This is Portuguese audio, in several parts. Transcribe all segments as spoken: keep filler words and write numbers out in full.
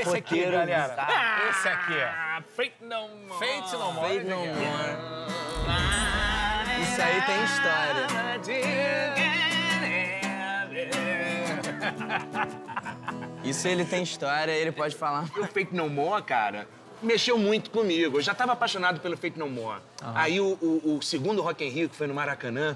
esse roteiro aqui, galera. bizarro. Ah, esse aqui, ó. Fate No More. Fate No More. Fate No More. Isso aí tem história. Isso ele tem história, ele pode falar. O Fate No More, cara, mexeu muito comigo. Eu já estava apaixonado pelo Fate No More. Uhum. Aí o, o, o segundo Rock in Rio, que foi no Maracanã,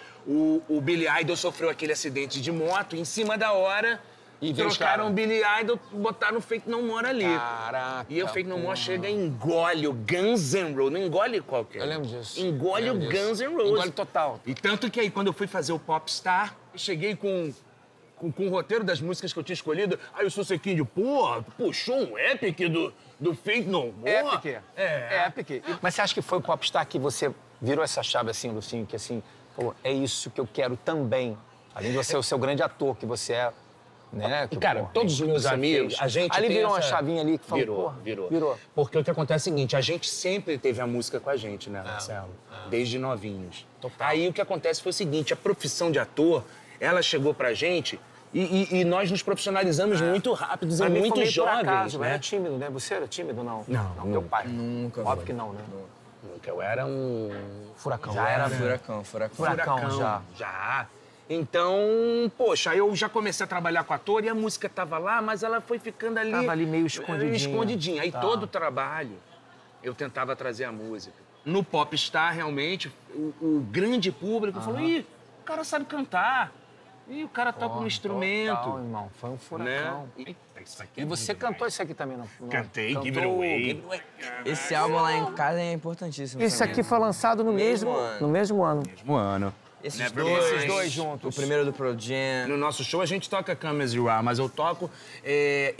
o, o Billy Idol sofreu aquele acidente de moto em cima da hora. E trocaram o Billy Idol, botaram o Fate No More ali. Caraca. E o Fate No More chega e engole o Guns N' Roses. Não engole qualquer. Eu lembro disso. Engole o Guns N' Roses. Engole total. E tanto que aí, quando eu fui fazer o Popstar, eu cheguei com, com, com o roteiro das músicas que eu tinha escolhido. Aí o Susequinho, pô, puxou um epic do, do Fate No More. Epic. É. É epic. Mas você acha que foi o Popstar que você virou essa chave assim, Lucinho, que assim, falou, é isso que eu quero também. Além de você ser o seu grande ator que você é. Né? Que, e, cara, porra, todos os meus amigos, fez. a gente ali tem virou essa... uma chavinha ali que falou, virou, porra, virou, virou. Porque o que acontece é o seguinte, a gente sempre teve a música com a gente, né, Marcelo? Ah, ah. Desde novinhos. Total. Aí o que acontece foi o seguinte, a profissão de ator, ela chegou pra gente e, e, e nós nos profissionalizamos é. muito rápido e muito foi jovens, por acaso, né? Era tímido, né? Você era tímido, não? Não, não. Teu pai? Nunca. Óbvio que não, né? Nunca. Eu era um... Furacão. Já era né? furacão, furacão. Furacão, Furacão já. Já. Então, poxa, eu já comecei a trabalhar com ator e a música tava lá, mas ela foi ficando ali... Tava ali meio escondidinha. Escondidinha. Aí tá. todo o trabalho eu tentava trazer a música. No Popstar, realmente, o, o grande público ah. falou, ih, o cara sabe cantar. Ih, o cara toca um instrumento. Total, irmão. Foi um furacão. Né? Eita, isso aqui é e você demais. cantou isso aqui também, não? não? Cantei, cantou... Give It Away. Esse álbum lá em casa é importantíssimo Isso também. aqui foi lançado no mesmo, mesmo ano. No mesmo ano. Mesmo ano. Esses Never dois, Esses dois juntos. O primeiro do Pearl Jam. No nosso show a gente toca Come As You Are, mas eu toco é,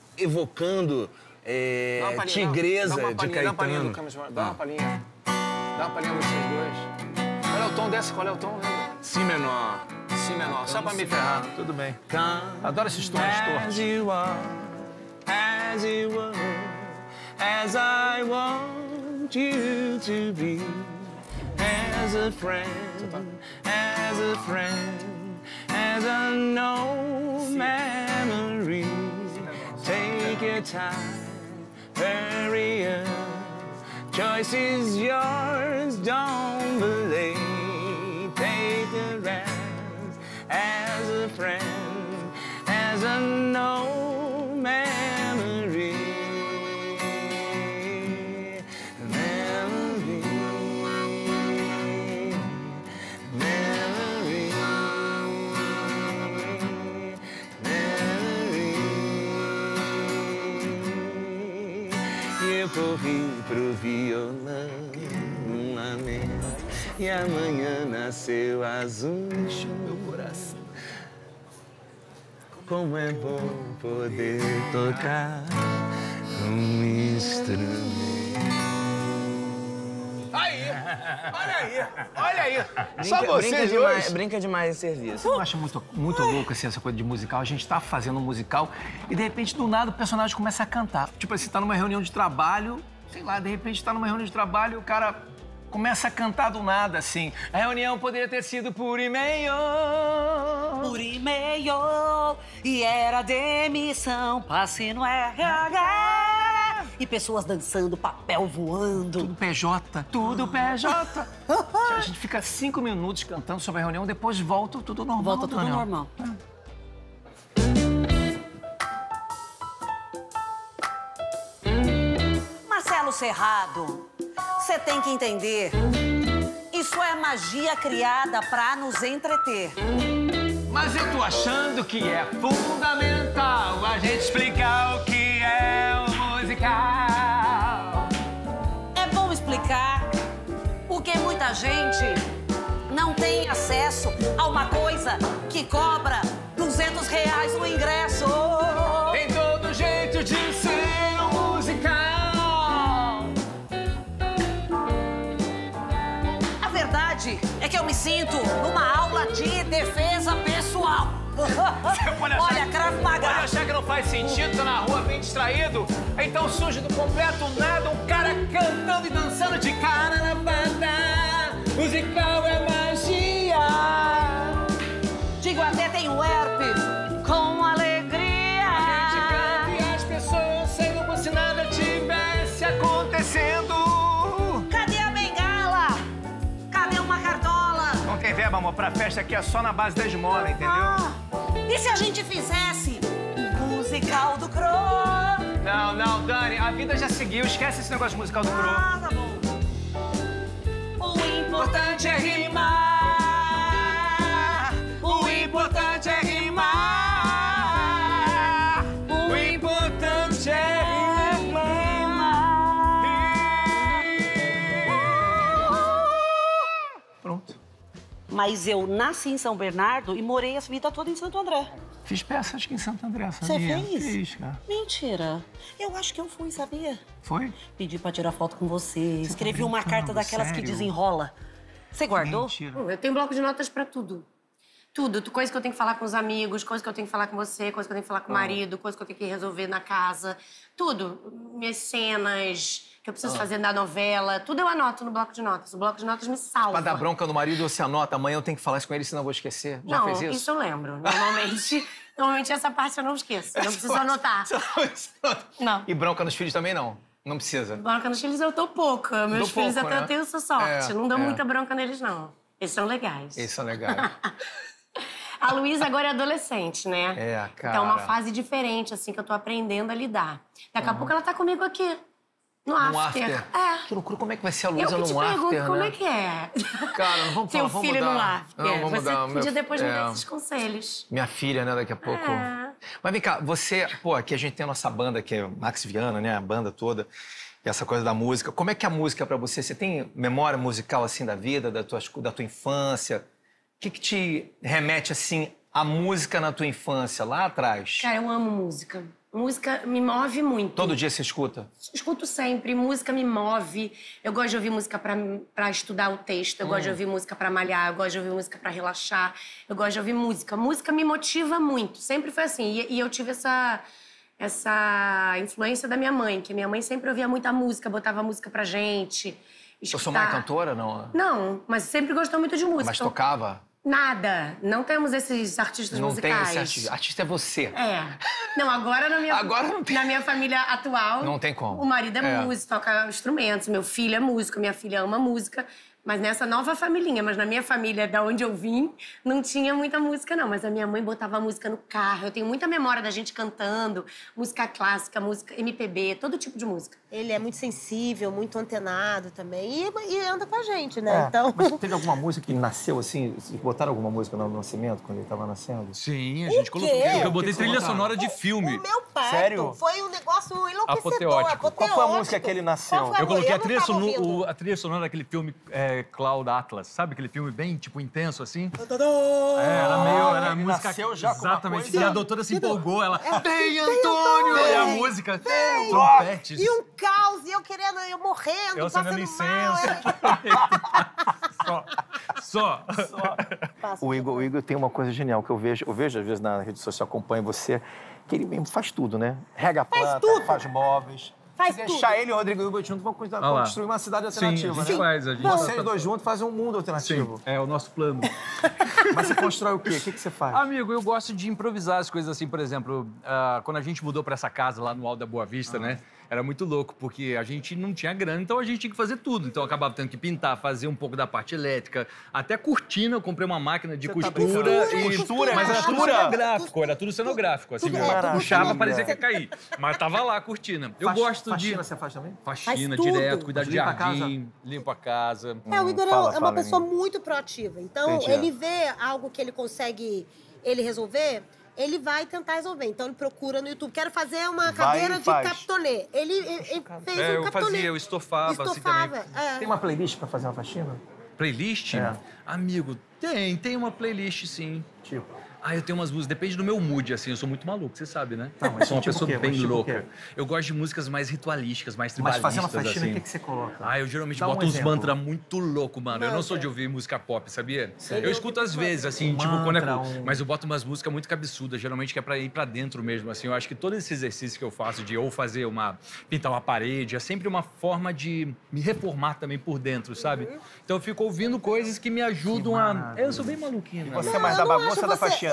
evocando é, dá uma palhinha, Tigresa dá uma de palhinha, Dá uma palhinha Caetano. do Come As You Are. Dá uma palhinha. Dá uma palhinha vocês dois. Qual é o tom dessa? Qual é o tom? Si menor. Si menor. Só pra me ferrar. Tudo bem. Adoro esses tons tortos. As you are, as you are, as I want you to be, as a friend, as a friend, as a no memory. Take your time, hurry up. Choice is yours, don't believe. Take the rest as a friend, as a no memory. Memory. Memory. Memory. Eu corri pro violão, um lamento, e amanhã nasceu azul. Meu coração. Como é bom poder tocar um instrumento. Aí! Olha aí! Olha aí! Brinca, Só vocês brinca dois! demais, brinca demais em serviço. Você não acha muito, muito louco assim, essa coisa de musical? A gente tá fazendo um musical e, de repente, do nada, o personagem começa a cantar. Tipo assim, tá numa reunião de trabalho, sei lá, de repente tá numa reunião de trabalho e o cara começa a cantar do nada, assim. A reunião poderia ter sido por e-mail. Por e-mail, e era demissão, passe no R H. E pessoas dançando, papel voando. Tudo P J, tudo P J. A gente fica cinco minutos cantando sobre a reunião, depois volta tudo normal. Volta tudo Daniel. normal. Marcelo Serrado, você tem que entender. Isso é magia criada pra nos entreter. Mas eu tô achando que é fundamental a gente explicar o que é o musical. É bom explicar porque muita gente não tem acesso a uma coisa que cobra duzentos reais o ingresso. Tem todo jeito de ser um musical. A verdade é que eu me sinto numa aula de defesa pessoal. Você pode achar, Olha, Krav Maga. Pode achar que não faz sentido, tá na rua bem distraído. Então surge do completo nada um cara cantando e dançando de cara na banda. Musical é magia. Digo, até tenho herpes com alegria. A gente canta e as pessoas verba, amor, pra festa aqui é só na base da esmola, entendeu? Ah, e se a gente fizesse um musical do Cro? Não, não, Dani, a vida já seguiu. Esquece esse negócio de musical do Cro. Ah, tá bom. O importante é rimar. O importante é rimar. O importante é rimar. Pronto. Mas eu nasci em São Bernardo e morei a vida toda em Santo André. Fiz peças aqui em Santo André, Você sabia? fez? Fiz, cara. Mentira. Eu acho que eu fui, sabia? Foi? Pedi pra tirar foto com você. Você Escrevi tá uma carta brincando, daquelas que sério? desenrola. Você guardou? Mentira. Eu tenho bloco de notas pra tudo. Tudo. Coisa que eu tenho que falar com os amigos, coisa que eu tenho que falar com você, coisa que eu tenho que falar com o marido, coisa que eu tenho que resolver na casa. Tudo. Minhas cenas que eu preciso Ah. fazer da novela. Tudo eu anoto no bloco de notas. O bloco de notas me salva. Pra dar bronca no marido, você anota. Amanhã eu tenho que falar isso com ele, senão eu vou esquecer. Já não, fez isso? isso eu lembro. Normalmente, normalmente essa parte eu não esqueço. Eu não preciso anotar. Não. E bronca nos filhos também não? Não precisa. Bronca nos filhos eu tô pouca. Meus Dou filhos pouco, até né? eu tenho essa sorte. É, não dou é. muita bronca neles, não. Eles são legais. Esses são legais. A Luísa agora é adolescente, né? É, cara. Então é uma fase diferente, assim, que eu tô aprendendo a lidar. Daqui a pouco ela tá comigo aqui, no after. No after? É. Que loucura, como é que vai ser a Eu Luísa que te no after, pergunto como né? é que é. Cara, não vamos Ter falar, um vamos filho mudar. no after. Não, vamos Você mudar. podia Meu- depois me é. dar esses conselhos. Minha filha, né, daqui a pouco. É. Mas vem cá, você... Pô, aqui a gente tem a nossa banda, que é Max Viana, né? A banda toda. E essa coisa da música. Como é que é a música pra você? Você tem memória musical, assim, da vida, da tua, da tua infância? O que que te remete, assim, à música na tua infância, lá atrás? Cara, eu amo música. Música me move muito. Todo dia você escuta? Escuto sempre, música me move. Eu gosto de ouvir música pra, pra estudar o texto, eu Hum. gosto de ouvir música pra malhar, eu gosto de ouvir música pra relaxar, eu gosto de ouvir música. Música me motiva muito, sempre foi assim. E, e eu tive essa, essa influência da minha mãe, que minha mãe sempre ouvia muita música, botava música pra gente. Eu sou mãe cantora, não? Não, mas sempre gostou muito de música. Mas Então, tocava? nada. Não temos esses artistas Não tem musicais. esse artista. Artista é você. É. Não, agora na minha, Agora não tem. na minha família atual... Não tem como. O marido é, É. músico, toca instrumentos. Meu filho é músico, minha filha ama música. Mas nessa nova familhinha, mas na minha família, da onde eu vim, não tinha muita música, não. Mas a minha mãe botava música no carro. Eu tenho muita memória da gente cantando. Música clássica, música M P B, todo tipo de música. Ele é muito sensível, muito antenado também. E, e anda com a gente, né? Então... Mas teve alguma música que nasceu assim? Botaram alguma música no nascimento, quando ele estava nascendo? Sim, a gente O colocou. quê? Eu botei O que que trilha colocaram? sonora de filme. O meu parto Sério? foi um negócio enlouquecedor, Apoteótico. apoteótico. Qual foi a música que ele nasceu? Qual foi a Eu coloquei a não trilha, tava sono- ouvindo. o- a trilha sonora daquele filme é, Cloud Atlas. Sabe aquele filme bem, tipo, intenso, assim? É, É, era meio... Era ele música... nasceu já com uma Exatamente. coisa- E a doutora se empolgou, ela... É, Vem, Antônio! E a música... Trompetes. E um caos, e eu querendo, eu morrendo, Eu acendendo passando mal. incenso. Só. Só. Passa. O Igor, o Igor tem uma coisa genial que eu vejo, eu vejo às vezes na rede social, acompanho você, que ele mesmo faz tudo, né? Rega a planta, tudo. faz móveis. Faz Se tudo. deixar ele e o Rodrigo Hilbert juntos, vão cuidar- Olha vão lá. construir uma cidade Sim, alternativa, a gente né? faz. A gente Vocês tá- dois juntos fazem um mundo alternativo. Sim, é o nosso plano. Mas você constrói o quê? O que, que você faz? Amigo, eu gosto de improvisar as coisas assim, por exemplo, ah, quando a gente mudou pra essa casa lá no Alto da Boa Vista, né? Era muito louco, porque a gente não tinha grana, então a gente tinha que fazer tudo. Então eu acabava tendo que pintar, fazer um pouco da parte elétrica, até cortina. Eu comprei uma máquina de Você tá costura. brincando? e... Costura? Mas era tudo Costura? cenográfico, era tudo cenográfico. Assim, Tudo- eu é, tudo puxava, cenográfico. parecia que ia cair. Mas tava lá a cortina. Eu Faxi- gosto de... Faxina você faz também? Faxina Faz tudo. direto, cuidar de Limpa a casa? jardim, limpo a casa. É, o Igor é- Fala, é uma fala, pessoa Igor. muito proativa. Então, Entendi. ele vê algo que ele consegue ele resolver, ele vai tentar resolver. Então, ele procura no YouTube. Quero fazer uma Vai cadeira e de faz. captonê. Ele, ele- ele fez É, um eu captonê. fazia, eu estofava, assim Estofava, também. é. Tem uma playlist pra fazer uma faxina? Playlist? É. Amigo, tem, tem uma playlist, sim. Tipo... Ah, eu tenho umas músicas, depende do meu mood, assim, eu sou muito maluco, você sabe, né? Não, mas sou uma tipo pessoa o quê? bem Mas tipo o louca. quê? Eu gosto de músicas mais ritualísticas, mais Mas tribalistas, fazendo a faxina, assim. o que, que você coloca? Ah, eu geralmente Dá um boto uns exemplo. mantras muito louco, mano. Eu não sou de ouvir música pop, sabia? Eu escuto às vezes, assim, Um tipo, quando é... mantra, um- Mas eu boto umas músicas muito cabeçudas, geralmente que é pra ir pra dentro mesmo, assim. Eu acho que todo esse exercício que eu faço de ou fazer uma... pintar uma parede, é sempre uma forma de me reformar também por dentro, sabe? Então eu fico ouvindo coisas que me ajudam a... maravilha. Eu sou bem maluquinho, né? Você é mais da eu não bagunça acho ou da você- faxina?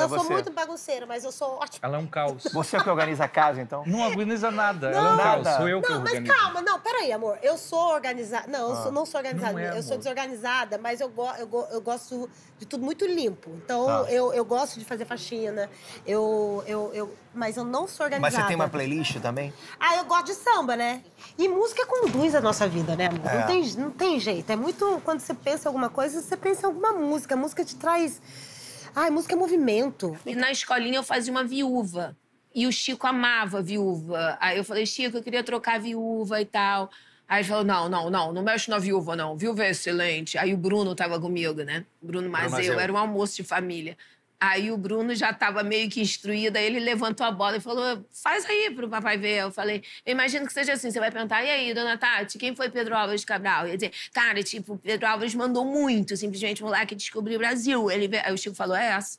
eu sou você? muito bagunceira, mas eu sou ótima. Ela é um caos. Você é o que organiza a casa, então? Não organiza nada. Não. Ela é um caos. Nada. Sou eu que Não, mas organizo. calma, não, peraí, amor. Eu sou organizada. Não, eu sou- não sou organizada. Não é, eu sou amor. desorganizada, mas eu, go- eu, go- eu gosto de tudo muito limpo. Então, Tá. eu, eu gosto de fazer faxina. Eu, eu, eu, mas eu não sou organizada. Mas você tem uma playlist também? Ah, eu gosto de samba, né? E música conduz a nossa vida, né, amor? É. Não, tem, não tem jeito. É muito... Quando você pensa em alguma coisa, você pensa em alguma música. A música te traz... Ai, música é movimento. E na escolinha eu fazia uma viúva. E o Chico amava viúva. Aí eu falei, Chico, eu queria trocar viúva e tal. Aí ele falou, não, não, não, não mexe na viúva, não. Viúva é excelente. Aí o Bruno tava comigo, né? Bruno Mazeu, Mazeu. era um almoço de família. Aí o Bruno já tava meio que instruído, aí ele levantou a bola e falou, faz aí pro papai ver. Eu falei, eu imagino que seja assim, você vai perguntar, e aí, dona Tati, quem foi Pedro Álvares Cabral? Eu ia dizer, cara, tipo, Pedro Álvares mandou muito, simplesmente um moleque descobriu o Brasil. Ele, veio- aí o Chico falou, é essa.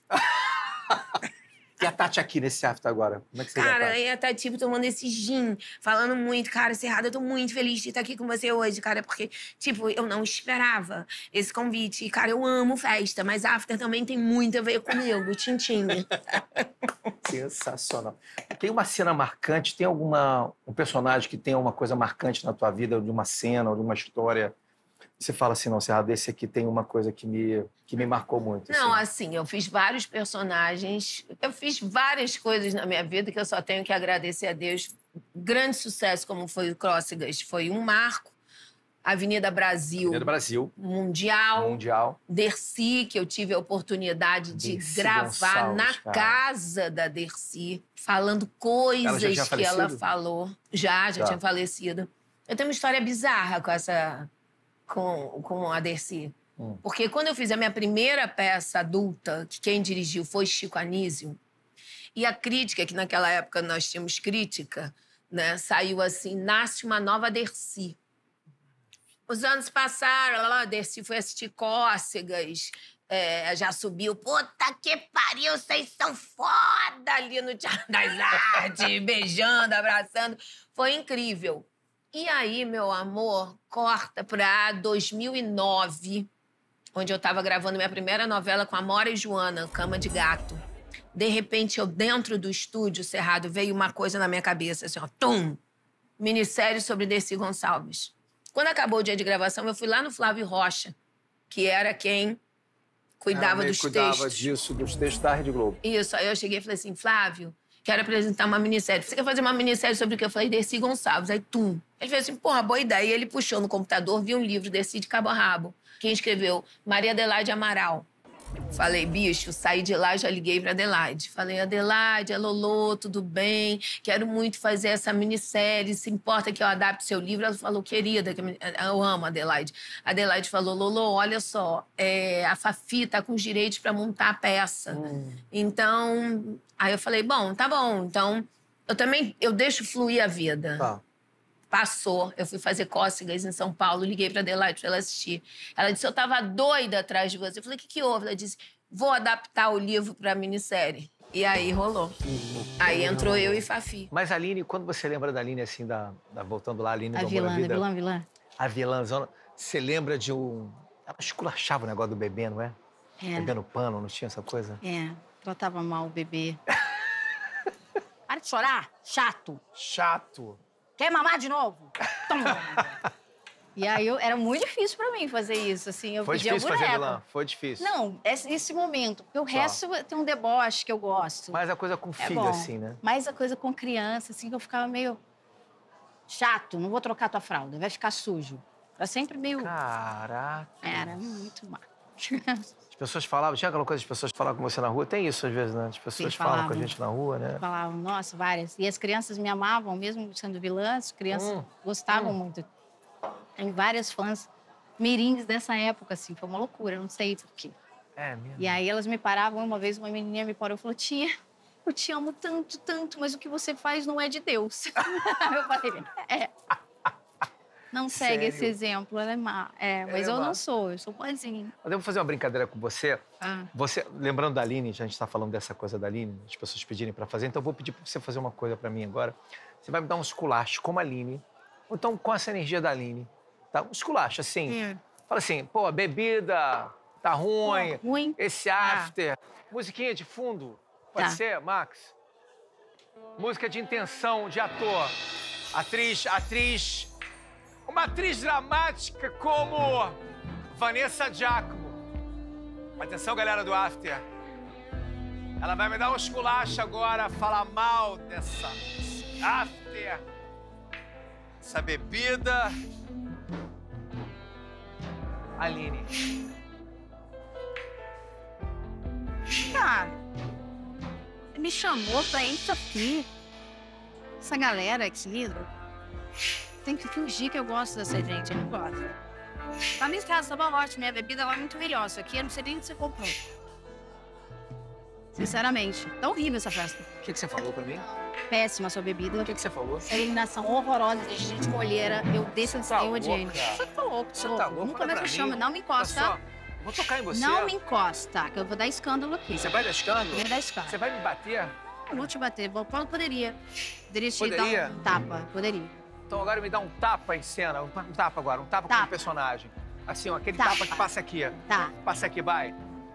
E a Tati aqui nesse after agora? Como é que você vê a Cara, Tati? aí tá, tipo, tomando esse gin, falando muito. Cara, Cerrado, eu tô muito feliz de estar aqui com você hoje, cara, porque, tipo, eu não esperava esse convite. E, cara, eu amo festa, mas after também tem muito a ver comigo, tintim. Sensacional. Tem uma cena marcante, tem alguma um personagem que tem uma coisa marcante na tua vida, de uma cena, ou de uma história? Você fala assim, não, Cerrado, esse aqui tem uma coisa que me, que me marcou muito. Não, assim. assim, eu fiz vários personagens, eu fiz várias coisas na minha vida que eu só tenho que agradecer a Deus. Grande sucesso, como foi o Crócegas, foi um marco. Avenida Brasil, Avenida Brasil, Mundial. Mundial. Dercy, que eu tive a oportunidade de Dercy gravar Gonçalves, na cara. casa da Dercy, falando coisas Ela já tinha que ela falecido? falou. Já, já Tá. tinha falecido. Eu tenho uma história bizarra com essa. com, com a Dercy. Hum. Porque quando eu fiz a minha primeira peça adulta, que quem dirigiu foi Chico Anísio, e a crítica, que naquela época nós tínhamos crítica, né, saiu assim: nasce uma nova Dercy. Os anos passaram, lá, a Dercy foi assistir Cócegas, é, já subiu. Puta que pariu, vocês são foda ali no Teatro das Artes, beijando, abraçando. Foi incrível. E aí, meu amor, corta pra dois mil e nove, onde eu tava gravando minha primeira novela com a Mora e Joana, Cama de Gato. De repente, eu dentro do estúdio, Cerrado, veio uma coisa na minha cabeça, assim, ó, tum! Minissérie sobre Dercy Gonçalves. Quando acabou o dia de gravação, eu fui lá no Flávio Rocha, que era quem cuidava Ela dos cuidava textos. disso, dos textos da Rede Globo. Isso, aí eu cheguei e falei assim, Flávio, quero apresentar uma minissérie. Você quer fazer uma minissérie sobre o que? Eu falei, Dercy Gonçalves. Aí, tum. Ele fez assim, porra, boa ideia. E ele puxou no computador, viu um livro, Dercy de cabo a rabo. Quem escreveu? Maria Adelaide Amaral. Falei, bicho, saí de lá, já liguei pra Adelaide. Falei, Adelaide, é Lolô, tudo bem? Quero muito fazer essa minissérie. Se importa que eu adapte seu livro? Ela falou, querida, que eu amo a Adelaide. A Adelaide falou, Lolô, olha só, é, a Fafi tá com os direitos pra montar a peça. Hum. Então, aí eu falei, bom, tá bom. Então, eu também, eu deixo fluir a vida. Tá. Passou, eu fui fazer Cócegas em São Paulo, liguei pra Adelaide pra ela assistir. Ela disse, eu tava doida atrás de você. Eu falei, o que que houve? Ela disse, vou adaptar o livro pra minissérie. E aí rolou. Aí entrou eu e Fafi. Mas a Aline, quando você lembra da Aline, assim, da, da- voltando lá, a Aline A do Amor vilã, à a Vida, vilã, vilã. a vilãzona, você lembra de um... Ela esculachava o negócio do bebê, não é? É. Bebendo pano, não tinha essa coisa? É, tratava mal o bebê. Para de chorar, chato. Chato. Quer mamar de novo? Toma. E aí, eu, era muito difícil pra mim fazer isso, assim. Eu Foi pedia difícil boneco. fazer vilã? Foi difícil. Não, esse, esse momento. Porque o resto tem um deboche que eu gosto. Mas a coisa com é filho, bom. assim, né? Mas a coisa com criança, assim, que eu ficava meio... Chato, não vou trocar tua fralda, vai ficar sujo. Era sempre meio... Caraca. Era muito mal. As pessoas falavam, tinha aquela coisa de pessoas falavam com você na rua? Tem isso às vezes, né? As pessoas Sim, falam com a falavam. gente na rua, né? Falavam, nossa, várias. E as crianças me amavam, mesmo sendo vilã, as crianças Hum, gostavam muito. Tem várias fãs mirins dessa época, assim, foi uma loucura, não sei por quê. É mesmo. E aí elas me paravam, uma vez uma menininha me parou e falou, tia, eu te amo tanto, tanto, mas o que você faz não é de Deus. Eu falei, é. Não segue Sério? esse exemplo, ela é má. É, mas é eu má. não sou, eu sou boazinha. Eu devo fazer uma brincadeira com você. Ah. Você, lembrando da Aline, já a gente está falando dessa coisa da Aline, as pessoas pedirem para fazer, então eu vou pedir para você fazer uma coisa para mim agora. Você vai me dar um esculacho como a Aline, ou então com essa energia da Aline, tá? Um esculacho, assim. É. Fala assim, pô, a bebida tá ruim, Pô, ruim. esse after, musiquinha de fundo. Pode Tá. ser, Max? Música de intenção, de ator. Atriz, atriz... Uma atriz dramática como Vanessa Giacomo. Atenção, galera do After. Ela vai me dar um esculacho agora, falar mal dessa After. Essa bebida. Aline. Cara, você me chamou pra isso aqui. Essa galera aqui, tem que fingir que eu gosto dessa gente, eu não gosto. Pra mim, casa tava ótimo, minha bebida lá é muito melhor. Aqui eu não sei nem onde você comprou. Sinceramente, tá horrível essa festa. O que, que você falou pra mim? Péssima a sua bebida. O que, que você falou? Essa eliminação horrorosa de gente colheira. Eu desço Você tá eu odiei. louca? Você tá louco, Você louco. tá louco? Nunca Fala mais pra me chama. mim. Não me encosta. Olha só, vou tocar em você. Não me encosta, que eu vou dar escândalo aqui. Você vai dar escândalo? Eu vou dar escândalo. Você vai me bater? Eu vou te bater. Vou- Poderia. Poderia te Poderia? dar um tapa. Poderia. Então agora me dá um tapa em cena. Um, um tapa agora. Um tapa, Tapa. como personagem. Assim, ó. Aquele Tapa. tapa que passa aqui. Tá. Passa aqui, vai.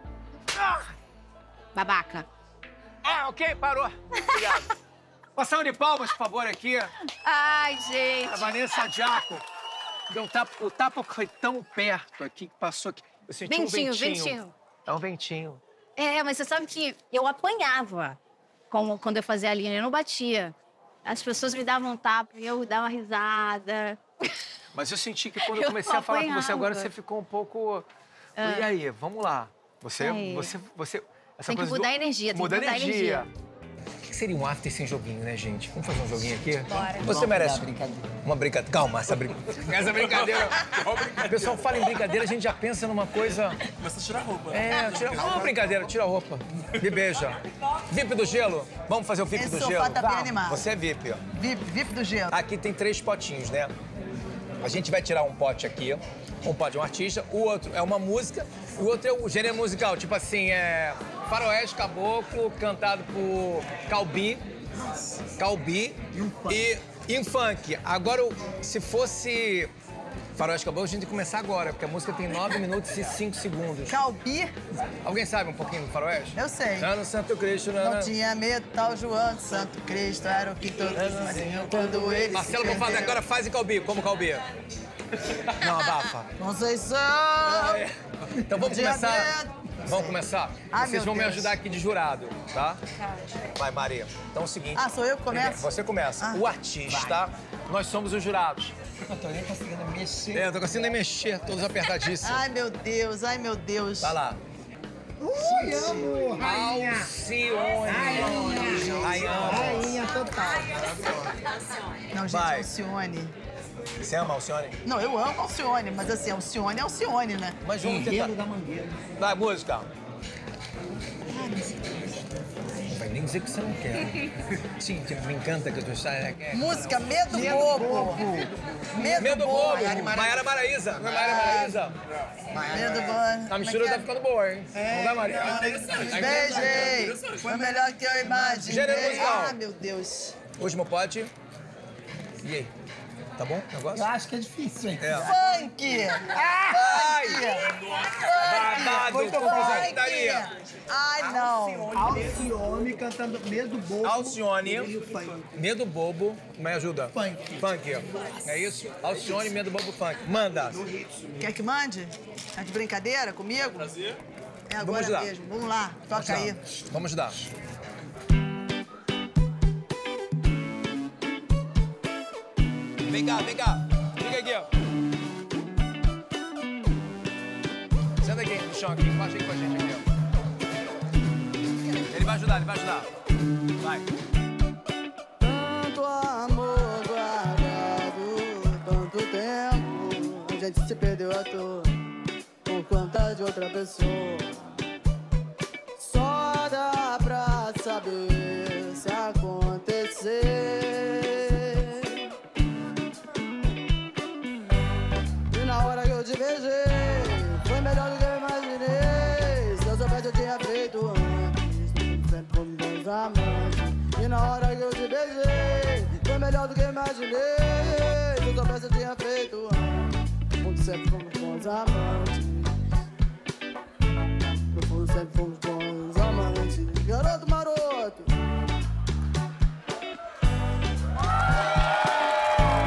Ah! Babaca. Ah, ok, parou. Obrigado. Passão de palmas, por favor, aqui. Ai, gente. A Vanessa Giacomo. Deu um tapa, o tapa foi tão perto aqui que passou aqui. Eu senti Ventinho, um ventinho. ventinho. É um ventinho. É, mas você sabe que eu apanhava como, quando eu fazia a linha, eu não batia. As pessoas me davam um tapa e eu dava uma risada. Mas eu senti que quando eu Eu comecei a falar com você agora, apanhava. você ficou um pouco... E aí, vamos lá. Você, Aí. você, você... Essa Tem que coisa mudar do- a energia, tem Muda que mudar a energia. O que seria um after sem joguinho, né, gente? Vamos fazer um joguinho aqui? Bora. Você merece uma brincadeira. Calma, essa brincadeira. Essa brincadeira. O pessoal fala em brincadeira, a gente já pensa numa coisa... Começa a tirar a roupa. É, tira... Uma brincadeira, tira a roupa. Me beija. V I P do gelo? Vamos fazer o V I P Esse do sofá gelo? tá bem animado. Você é V I P, ó. V I P, V I P do gelo. Aqui tem três potinhos, né? A gente vai tirar um pote aqui, um pote de um artista, o outro é uma música, o outro é o gênero musical, tipo assim, é faroeste, caboclo, cantado por Calbi, Calbi e em funk. Agora, se fosse faroeste, caboclo, a gente tem que começar agora, porque a música tem nove minutos e cinco segundos. Calbi? Alguém sabe um pouquinho do faroeste? Eu sei. Lá no Santo Cristo, né? Não tinha medo, tal João de Santo Cristo, era o que todos faziam quando ele Marcelo se Bonfá, perdeu. agora faz em Calbi, como Calbi. Não, abafa. Conceição! Então vamos Tinha começar. medo. Vamos começar? Ai, Vocês meu vão me Deus. ajudar aqui de jurado, tá? Vai, Maria. Então é o seguinte... Ah, sou eu que começo? Você começa. Ah. O artista, nós somos os jurados. Eu tô nem conseguindo mexer. É, eu tô conseguindo nem mexer, todos apertadíssimos. Ai, meu Deus, ai, meu Deus. Vai lá. Ui, amo, rainha. Alcione. Rainha. Rainha total. Não, gente, Vai. Alcione. Você ama Alcione? Não, eu amo Alcione, mas assim, Alcione é Alcione, né? Mas vamos tentar. Enredo da Mangueira. Vai, música. Não vai nem dizer que você não quer. Sim, que me encanta que tu sai. Música Medo, Bobo. Medo, Medo Bobo. Bobo. Maiara Maraíza. Não é Maiara Maraíza? Medo Bobo. A mistura tá ficando boa, hein? Não dá, Maria? Beijei. Foi melhor que eu imaginei. Gênero musical. Ah, meu Deus. Último pote. E aí? Tá bom o negócio? Eu acho que é difícil, hein? É. Funk! Ai! Funk! Babado, Muito confusão, funk! putaria. Ai, não. Alcione cantando Medo Bobo. Alcione, E o funk. Medo Bobo, me ajuda. Funk. Funk, é isso? Alcione, Medo Bobo, Funk. Manda. Quer que mande? Tá de brincadeira comigo? Prazer. É agora Vamos lá. mesmo. Vamos lá, toca aí. Vamos ajudar. Vem cá, vem cá. Fica aqui, ó. Senta aqui no chão, aqui. Baixa aqui com a gente aqui, ó. Ele vai ajudar, ele vai ajudar. Vai. Tanto amor guardado, tanto tempo. A gente se perdeu à toa por conta de outra pessoa. Só dá pra saber se acontecer. E na hora que eu te beijei, foi melhor do que eu imaginei. Se eu soubesse eu tinha feito antes, sempre fomos bons amantes. E na hora que eu te beijei, foi melhor do que eu imaginei. Se eu soubesse eu tinha feito antes, sempre fomos bons amantes. No fundo sempre fomos bons